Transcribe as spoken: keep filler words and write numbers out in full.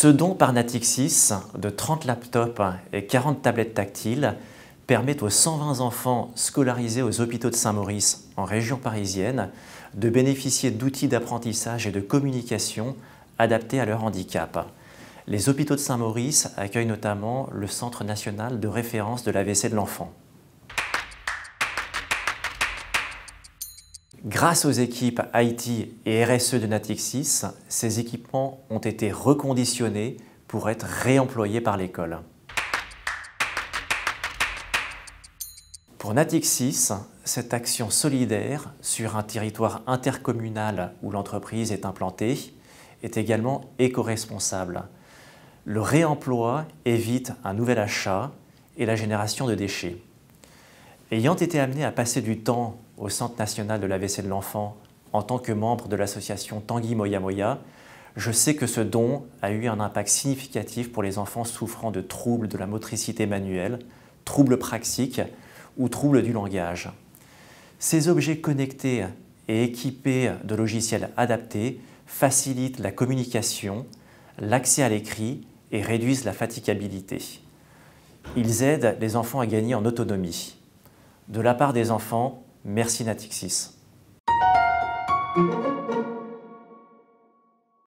Ce don par Natixis de trente laptops et quarante tablettes tactiles permet aux cent vingt enfants scolarisés aux hôpitaux de Saint-Maurice en région parisienne de bénéficier d'outils d'apprentissage et de communication adaptés à leur handicap. Les hôpitaux de Saint-Maurice accueillent notamment le Centre national de référence de l'A V C de l'enfant. Grâce aux équipes I T et R S E de Natixis, ces équipements ont été reconditionnés pour être réemployés par l'école. Pour Natixis, cette action solidaire sur un territoire intercommunal où l'entreprise est implantée est également éco-responsable. Le réemploi évite un nouvel achat et la génération de déchets. Ayant été amené à passer du temps au Centre national de l'A V C de l'enfant en tant que membre de l'association Tanguy Moya Moya, je sais que ce don a eu un impact significatif pour les enfants souffrant de troubles de la motricité manuelle, troubles praxiques ou troubles du langage. Ces objets connectés et équipés de logiciels adaptés facilitent la communication, l'accès à l'écrit et réduisent la fatigabilité. Ils aident les enfants à gagner en autonomie. De la part des enfants, merci Natixis.